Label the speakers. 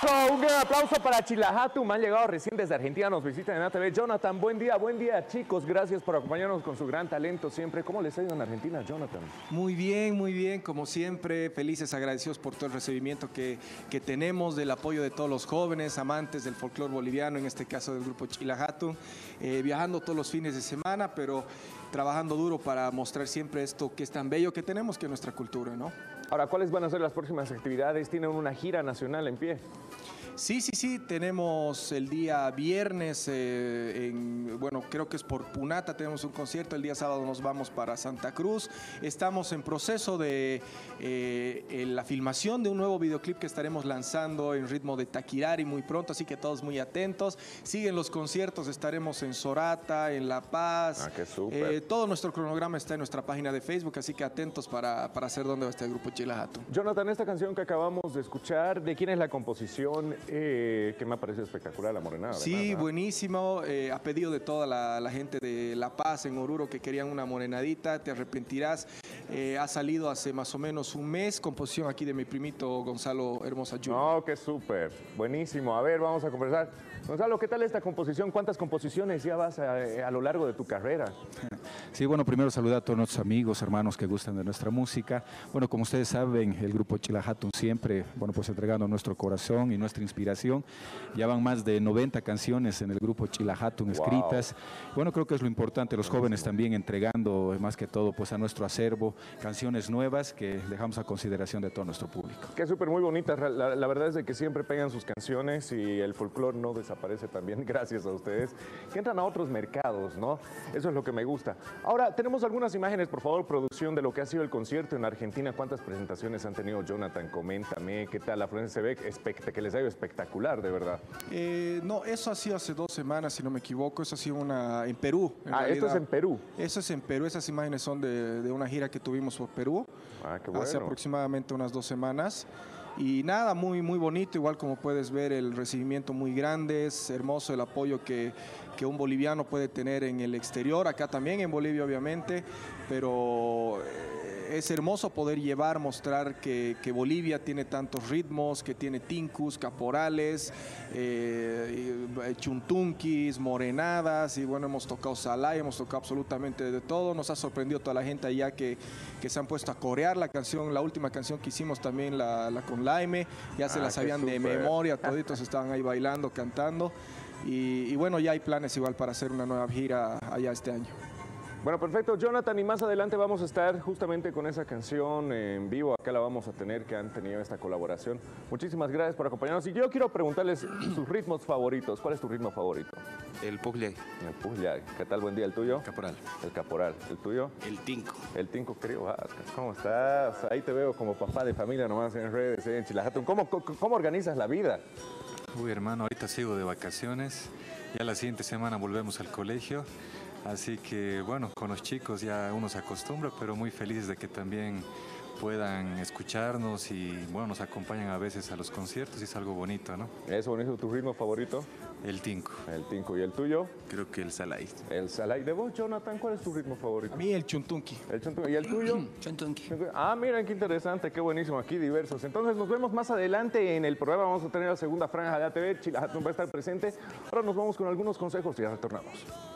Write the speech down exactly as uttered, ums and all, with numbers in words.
Speaker 1: Un gran aplauso para Chilajatu. Me han llegado recién desde Argentina, nos visitan en A T V. Jonathan, buen día, buen día, chicos. Gracias por acompañarnos con su gran talento siempre. ¿Cómo les ha ido en Argentina, Jonathan?
Speaker 2: Muy bien, muy bien, como siempre. Felices, agradecidos por todo el recibimiento que, que tenemos, del apoyo de todos los jóvenes, amantes del folclore boliviano, en este caso del grupo Chilajatu. Eh, viajando todos los fines de semana, pero trabajando duro para mostrar siempre esto que es tan bello que tenemos, que es nuestra cultura, ¿no?
Speaker 1: Ahora, ¿cuáles van a ser las próximas actividades? ¿Tienen una gira nacional en pie?
Speaker 2: Sí, sí, sí, tenemos el día viernes, eh, en, bueno, creo que es por Punata, tenemos un concierto, el día sábado nos vamos para Santa Cruz, estamos en proceso de eh, en la filmación de un nuevo videoclip que estaremos lanzando en ritmo de Taquirari muy pronto, así que todos muy atentos, siguen los conciertos, estaremos en Sorata, en La Paz,
Speaker 1: ah, qué súper.
Speaker 2: Eh, todo nuestro cronograma está en nuestra página de Facebook, así que atentos para, para saber dónde va este grupo Chilajatu.
Speaker 1: Jonathan, esta canción que acabamos de escuchar, ¿de quién es la composición? Eh, que me ha parecido espectacular, La Morenada.
Speaker 2: Sí,
Speaker 1: además, ¿no?
Speaker 2: buenísimo. Eh, a pedido de toda la, la gente de La Paz, en Oruro, que querían una morenadita, te arrepentirás. Eh, ha salido hace más o menos un mes, composición aquí de mi primito Gonzalo Hermosa junior
Speaker 1: No, qué súper, buenísimo. A ver, vamos a conversar. Gonzalo, ¿qué tal esta composición? ¿Cuántas composiciones ya vas a, a lo largo de tu carrera?
Speaker 3: Sí, bueno, primero saludar a todos nuestros amigos, hermanos que gustan de nuestra música. Bueno, como ustedes saben, el grupo Chilajatu siempre, bueno, pues entregando nuestro corazón y nuestra inspiración. Ya van más de noventa canciones en el grupo Chilajatu escritas. Wow. Bueno, creo que es lo importante, los jóvenes también entregando más que todo pues a nuestro acervo canciones nuevas que dejamos a consideración de todo nuestro público.
Speaker 1: Qué súper, muy bonitas. La, la verdad es de que siempre pegan sus canciones y el folclore no desaparece también gracias a ustedes, que entran a otros mercados, ¿no? Eso es lo que me gusta. Ahora, tenemos algunas imágenes, por favor, producción, de lo que ha sido el concierto en Argentina. ¿Cuántas presentaciones han tenido, Jonathan? Coméntame, ¿qué tal? La afluencia se ve que les ha ido espectacular, de verdad.
Speaker 2: Eh, no, eso ha sido hace dos semanas, si no me equivoco. Eso ha sido una, en Perú. En
Speaker 1: ah,
Speaker 2: realidad.
Speaker 1: Esto es en Perú.
Speaker 2: Eso es en Perú. Esas imágenes son de, de una gira que tuvimos por Perú.
Speaker 1: Ah, qué bueno.
Speaker 2: Hace aproximadamente unas dos semanas. Y nada, muy, muy bonito, igual como puedes ver, el recibimiento muy grande, es hermoso el apoyo que, que un boliviano puede tener en el exterior, acá también en Bolivia obviamente, pero es hermoso poder llevar, mostrar que, que Bolivia tiene tantos ritmos, que tiene tincus, caporales, eh, chuntunquis, morenadas, y bueno, hemos tocado salay, hemos tocado absolutamente de todo. Nos ha sorprendido toda la gente allá que, que se han puesto a corear la canción, la última canción que hicimos también, la, la con Laime, ya se
Speaker 1: ah,
Speaker 2: la sabían de memoria, toditos estaban ahí bailando, cantando, y, y bueno, ya hay planes igual para hacer una nueva gira allá este año.
Speaker 1: Bueno, perfecto, Jonathan, y más adelante vamos a estar justamente con esa canción en vivo, acá la vamos a tener, que han tenido esta colaboración. Muchísimas gracias por acompañarnos, y yo quiero preguntarles sus ritmos favoritos. ¿Cuál es tu ritmo favorito?
Speaker 4: El Pujllay.
Speaker 1: El Pujllay. ¿Qué tal? Buen día. ¿El tuyo?
Speaker 4: Caporal.
Speaker 1: El Caporal. ¿El tuyo?
Speaker 4: El Tinco.
Speaker 1: El Tinco, querido Vázquez. ¿Cómo estás? Ahí te veo como papá de familia nomás en redes, ¿eh? En Chilajatu. ¿Cómo, cómo, ¿Cómo organizas la vida?
Speaker 5: Uy, hermano, ahorita sigo de vacaciones. Ya la siguiente semana volvemos al colegio. Así que, bueno, con los chicos ya uno se acostumbra, pero muy felices de que también puedan escucharnos y, bueno, nos acompañan a veces a los conciertos y es algo bonito, ¿no?
Speaker 1: ¿Es bonito tu ritmo favorito?
Speaker 5: El Tinco.
Speaker 1: El Tinco. ¿Y el tuyo?
Speaker 4: Creo que el Salay.
Speaker 1: El Salay. ¿De vos, Jonathan, cuál es tu ritmo favorito?
Speaker 2: A mí el chuntunqui.
Speaker 1: El chuntunqui. ¿Y el tuyo?
Speaker 4: Chuntunqui.
Speaker 1: Ah, miren, qué interesante, qué buenísimo, aquí diversos. Entonces nos vemos más adelante en el programa, vamos a tener la segunda franja de A T V, Chilajatu va a estar presente. Ahora nos vamos con algunos consejos y ya retornamos.